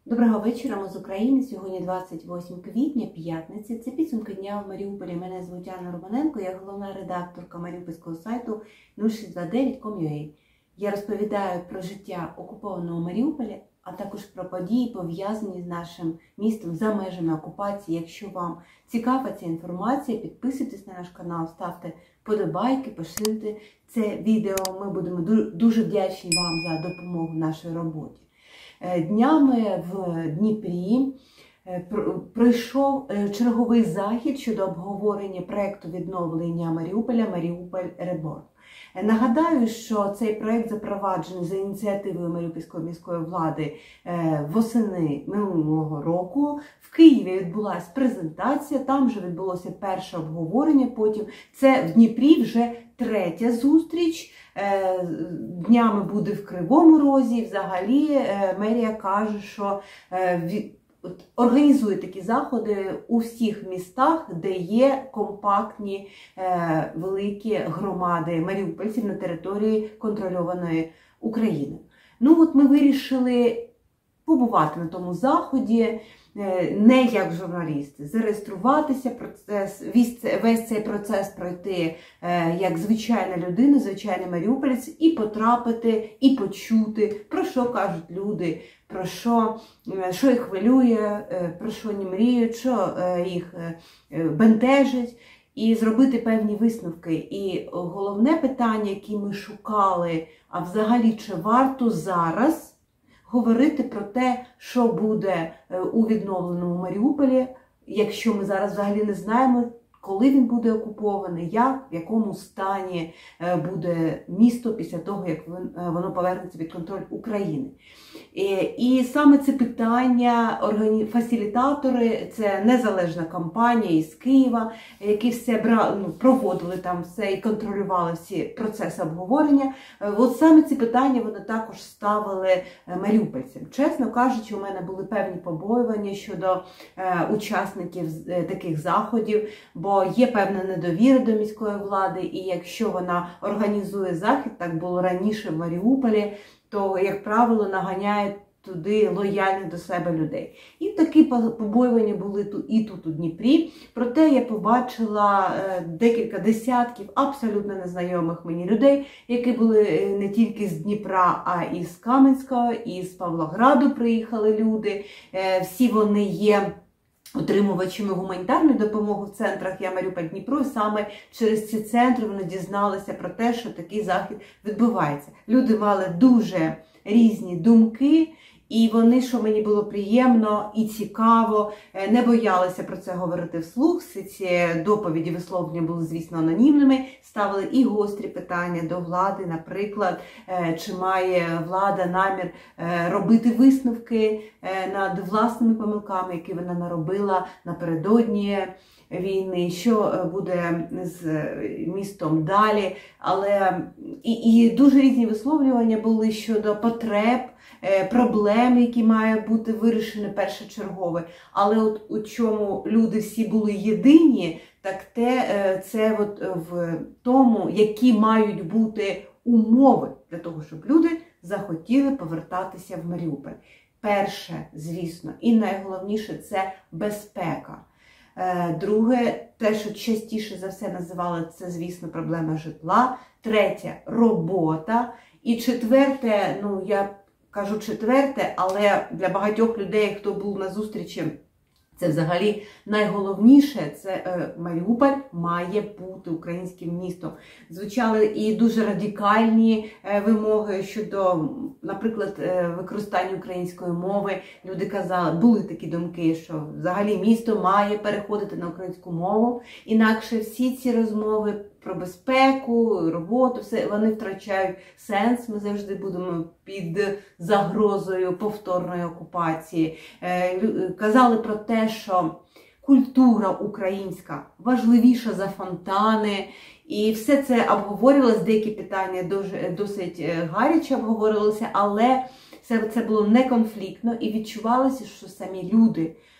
Доброго вечора, ми з України. Сьогодні 28 квітня, п'ятниця. Це підсумки дня в Маріуполі. Мене звуть Анна Романенко, я головна редакторка маріупольського сайту 0629.com.ua. Я розповідаю про життя окупованого Маріуполя, а також про події, пов'язані з нашим містом за межами окупації. Якщо вам цікава ця інформація, підписуйтесь на наш канал, ставте подобайки, поширюйте це відео. Ми будемо дуже вдячні вам за допомогу в нашій роботі. Днями в Дніпрі пройшов черговий захід щодо обговорення проєкту відновлення Маріуполя «Маріуполь Реборн». Нагадаю, що цей проєкт запроваджений за ініціативою Маріупольської міської влади восени минулого року. В Києві відбулася презентація, там вже відбулося перше обговорення, потім це в Дніпрі вже третя зустріч. Днями буде в Кривому Розі. Взагалі мерія каже, що організує такі заходи у всіх містах, де є компактні великі громади маріупольців на території контрольованої України. Ну от ми вирішили побувати на тому заході, не як журналісти, зареєструватися, весь цей процес пройти як звичайна людина, звичайний маріуполець, і потрапити, і почути, про що кажуть люди, про що їх хвилює, про що вони мріють, що їх бентежить, і зробити певні висновки. І головне питання, яке ми шукали, а взагалі чи варто зараз говорити про те, що буде у відновленому Маріуполі, якщо ми зараз взагалі не знаємо, коли він буде окупований, в якому стані буде місто після того, як воно повернеться під контроль України. І саме це питання фасилітатори, це незалежна компанія із Києва, які проводили там все і контролювали всі процеси обговорення. От саме ці питання вони також ставили маріупольцям. Чесно кажучи, у мене були певні побоювання щодо учасників таких заходів, бо є певна недовіра до міської влади, і якщо вона організує захід, так було раніше в Маріуполі, то, як правило, наганяють туди лояльних до себе людей. І такі побоювання були і тут, у Дніпрі. Проте я побачила декілька десятків абсолютно незнайомих мені людей, які були не тільки з Дніпра, а і з Кам'янського, і з Павлограду приїхали люди. Всі вони є отримувачами гуманітарної допомоги в центрах «Я Маріуполь Дніпро», і саме через ці центри вони дізналися про те, що такий захід відбувається. Люди мали дуже різні думки, і вони, що мені було приємно і цікаво, не боялися про це говорити вслух. Всі ці доповіді, висловлення були, звісно, анонімними. Ставили і гострі питання до влади, наприклад, чи має влада намір робити висновки над власними помилками, які вона наробила напередодні війни, що буде з містом далі. Але і дуже різні висловлювання були щодо потреб, проблем, які мають бути вирішені першочергово. Але от у чому люди всі були єдині, так це от в тому, які мають бути умови для того, щоб люди захотіли повертатися в Маріуполь. Перше, звісно, і найголовніше – це безпека. Друге, те, що частіше за все називали, це, звісно, проблема житла. Третє – робота. І четверте, я кажу четверте, але для багатьох людей, хто був на зустрічі, це взагалі найголовніше, це Маріуполь має бути українським містом. Звучали і дуже радикальні вимоги щодо, наприклад, використання української мови. Люди казали, були такі думки, що взагалі місто має переходити на українську мову, інакше всі ці розмови про безпеку, роботу, все, вони втрачають сенс. Ми завжди будемо під загрозою повторної окупації. Казали про те, що культура українська важливіша за фонтани. І все це обговорювалося, деякі питання досить гаряче обговорювалися, але це було не конфліктно і відчувалося, що самі люди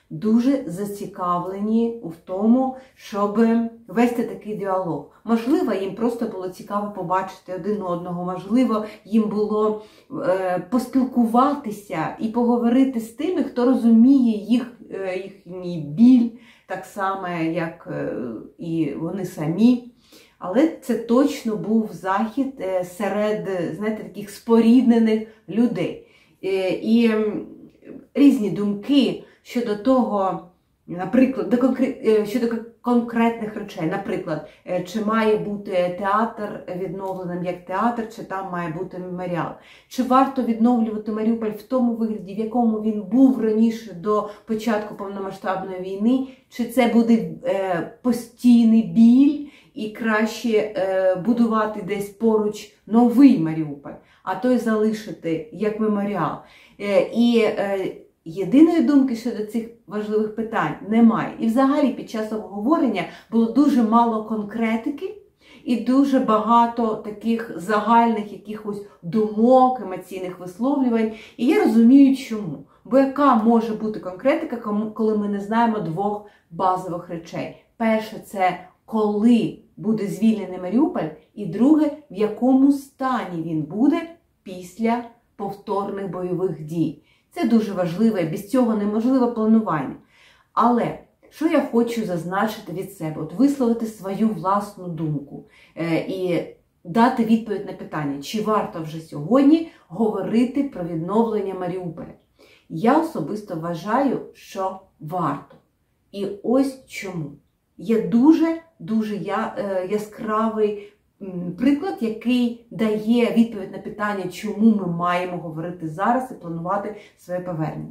дуже зацікавлені в тому, щоб вести такий діалог. Можливо, їм просто було цікаво побачити один одного, можливо, їм було поспілкуватися і поговорити з тими, хто розуміє їхній біль, так само, як і вони самі. Але це точно був захід серед, знаєте, таких споріднених людей. І різні думки щодо того, наприклад, щодо конкретних речей. Наприклад, чи має бути театр відновленим як театр, чи там має бути меморіал. Чи варто відновлювати Маріуполь в тому вигляді, в якому він був раніше до початку повномасштабної війни, чи це буде постійний біль і краще будувати десь поруч новий Маріуполь, а той залишити як меморіал. І єдиної думки щодо цих важливих питань немає. І взагалі під час обговорення було дуже мало конкретики і дуже багато таких загальних якихось думок, емоційних висловлювань. І я розумію, чому. Бо яка може бути конкретика, коли ми не знаємо двох базових речей? Перше – це коли буде звільнений Маріуполь, і друге – в якому стані він буде після повторних бойових дій. Це дуже важливо, і без цього неможливе планування. Але що я хочу зазначити від себе? От висловити свою власну думку і дати відповідь на питання, чи варто вже сьогодні говорити про відновлення Маріуполя. Я особисто вважаю, що варто. І ось чому. Є дуже яскравий приклад, який дає відповідь на питання, чому ми маємо говорити зараз і планувати своє повернення.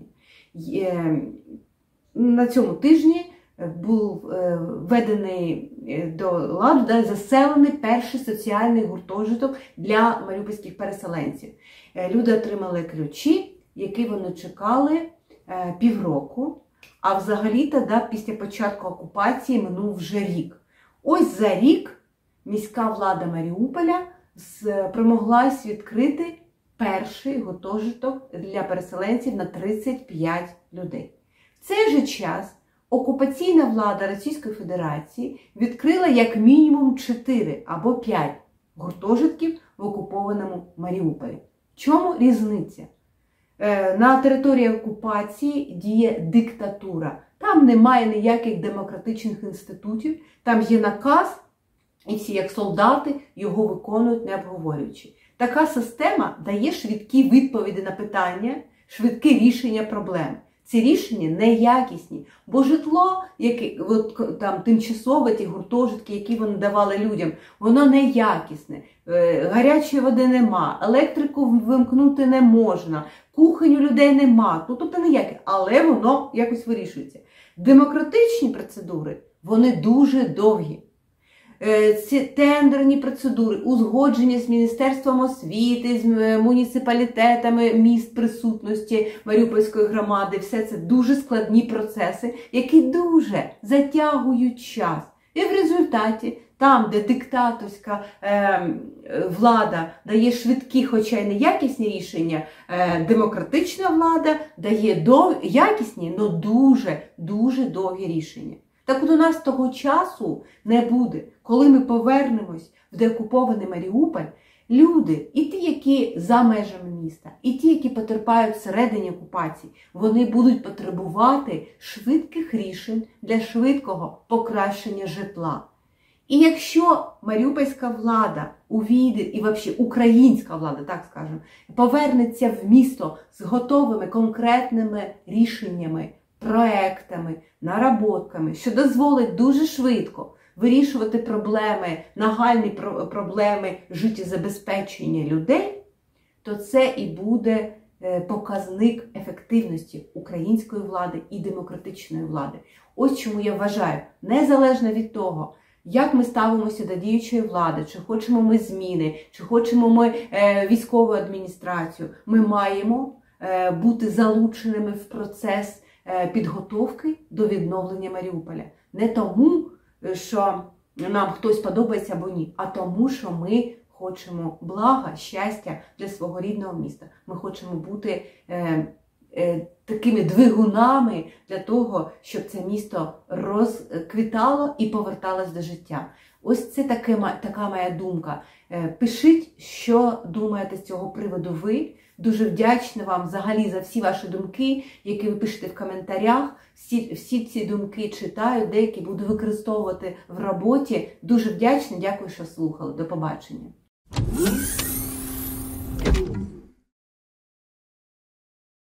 На цьому тижні був введений до ладу, заселений перший соціальний гуртожиток для маріупольських переселенців. Люди отримали ключі, які вони чекали півроку, а взагалі-то після початку окупації минув вже рік. Ось за рік міська влада Маріуполя спромоглась відкрити перший гуртожиток для переселенців на 35 людей. В цей же час окупаційна влада Російської Федерації відкрила як мінімум 4 або 5 гуртожитків в окупованому Маріуполі. В чому різниця? На території окупації діє диктатура. Там немає ніяких демократичних інститутів, там є наказ, і всі, як солдати, його виконують, не обговорюючи. Така система дає швидкі відповіді на питання, швидке рішення проблем. Ці рішення неякісні, бо житло, тимчасове, ті гуртожитки, які вони давали людям, воно неякісне. Гарячої води нема, електрику вимкнути не можна, кухонь у людей нема, тобто неяке, але воно якось вирішується. Демократичні процедури, вони дуже довгі. Ці тендерні процедури, узгодження з Міністерством освіти, з муніципалітетами міст присутності Маріупольської громади, все це дуже складні процеси, які дуже затягують час. І в результаті, там, де диктаторська влада дає швидкі, хоча й неякісні рішення, демократична влада дає якісні, але дуже довгі рішення. Так от у нас того часу не буде. Коли ми повернемось в деокупований Маріуполь, люди, і ті, які за межами міста, і ті, які потерпають всередині окупації, вони будуть потребувати швидких рішень для швидкого покращення житла. І якщо маріупольська влада увійде, і взагалі українська влада, так скажемо, повернеться в місто з готовими конкретними рішеннями, проектами, наработками, що дозволить дуже швидко вирішувати проблеми, нагальні проблеми життєзабезпечення людей, то це і буде показник ефективності української влади і демократичної влади. Ось чому я вважаю, незалежно від того, як ми ставимося до діючої влади, чи хочемо ми зміни, чи хочемо ми військову адміністрацію, ми маємо бути залученими в процес підготовки до відновлення Маріуполя. Не тому, що нам хтось подобається або ні, а тому, що ми хочемо блага, щастя для свого рідного міста. Ми хочемо бути такими двигунами для того, щоб це місто розквітало і поверталось до життя. Ось це така моя думка. Пишіть, що думаєте з цього приводу ви. Дуже вдячна вам взагалі за всі ваші думки, які ви пишете в коментарях. Всі ці думки читаю, деякі буду використовувати в роботі. Дуже вдячна, дякую, що слухали. До побачення.